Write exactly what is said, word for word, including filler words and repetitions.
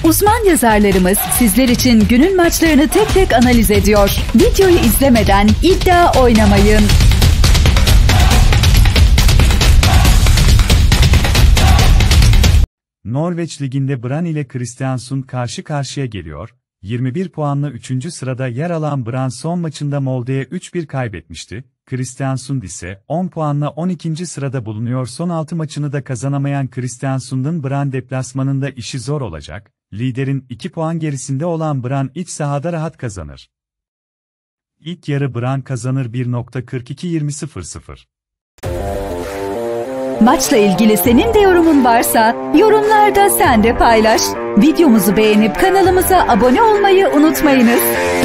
Uzman yazarlarımız sizler için günün maçlarını tek tek analiz ediyor. Videoyu izlemeden iddia oynamayın. Norveç Ligi'nde Brann ile Kristiansund karşı karşıya geliyor. yirmi bir puanla üçüncü sırada yer alan Brann son maçında Molde'ye üç bir kaybetmişti. Kristiansund ise on puanla on ikinci sırada bulunuyor. Son altı maçını da kazanamayan Kristiansund'un Brann deplasmanında işi zor olacak. Liderin iki puan gerisinde olan Brann iç sahada rahat kazanır. İlk yarı Brann kazanır bir nokta kırk iki yirmi sıfır sıfır. Maçla ilgili senin de yorumun varsa yorumlarda sen de paylaş. Videomuzu beğenip kanalımıza abone olmayı unutmayınız.